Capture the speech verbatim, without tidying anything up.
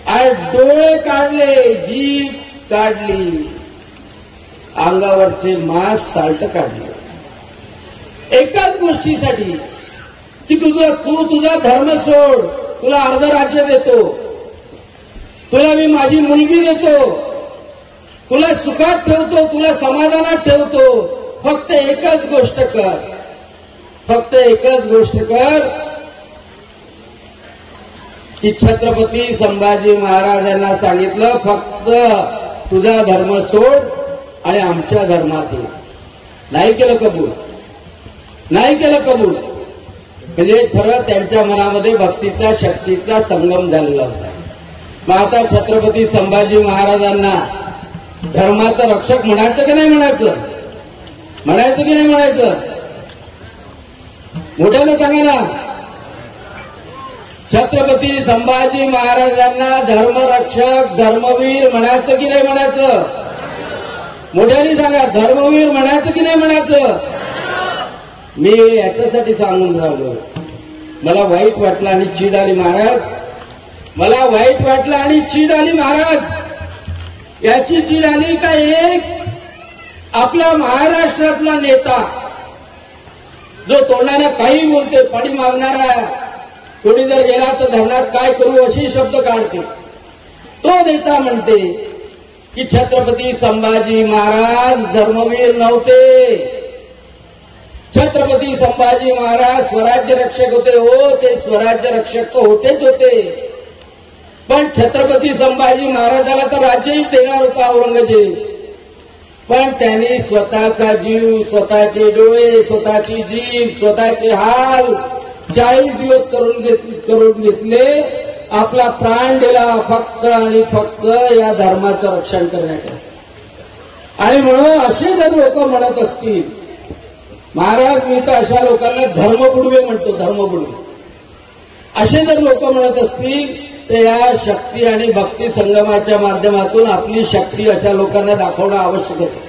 आज डोळे काढले, जीभ काढली, अंगावरचे मांस साल्ट काढले, एकाच गोष्टीसाठी की तुझा तू तुझा धर्म सोड, तुला अर्ध राज्य देतो, तुला मी माझी मुलगी देतो, तुला सुखात ठेवतो, तुला समाधानात ठेवतो, फक्त एकच गोष्ट कर, फक्त एकच गोष्ट कर की छत्रपती संभाजी महाराजांना सांगितलं फक्त तुझा धर्म सोड आणि आमच्या धर्मात ये. नाही केलं कबूल, नाही केलं कबूल. म्हणजे खरं त्यांच्या मनामध्ये भक्तीचा शक्तीचा संगम झालेला होता. मग आता छत्रपती संभाजी महाराजांना धर्माचं रक्षक म्हणायचं की नाही म्हणायचं, म्हणायचं की नाही म्हणायचं, मोठ्यानं सांगा ना. छत्रपती संभाजी महाराजांना धर्मरक्षक धर्मवीर म्हणायचं की नाही म्हणायचं, मोठ्याने सांगा. धर्मवीर म्हणायचं की नाही म्हणायचं. मी याच्यासाठी सांगून राहिलो, मला वाईट वाटलं आणि चीड आली महाराज, मला वाईट वाटलं आणि चीड आली महाराज. याची चीड आली का एक आपला महाराष्ट्रातला नेता जो तोंडाने काही बोलते, पाणी मागणारा, कोणी जर गेला तर धरणात काय करू असे शब्द काढते, तो नेता म्हणते की छत्रपती संभाजी महाराज धर्मवीर नव्हते. छत्रपती संभाजी महाराज स्वराज्य रक्षक होते. हो, ते स्वराज्य रक्षक तर होतेच होते, पण छत्रपती संभाजी महाराजाला तर राज्यही देणार होता औरंगजेब, पण त्यांनी स्वतःचा जीव, स्वतःचे डोळे, स्वतःची जीभ, स्वतःचे हाल चाळीस दिवस करून घेतले करून घेतले आपला प्राण दिला फक्त आणि फक्त या धर्माचं रक्षण करण्यासाठी. आणि म्हणून असे जर लोक म्हणत असतील, महाराज मी तर अशा लोकांना धर्मबुडवे म्हणतो, धर्मबुडवे, असे जर लोक म्हणत असतील तर या शक्ती आणि भक्ती संगमाच्या माध्यमातून आपली शक्ती अशा लोकांना दाखवणं आवश्यक आहे.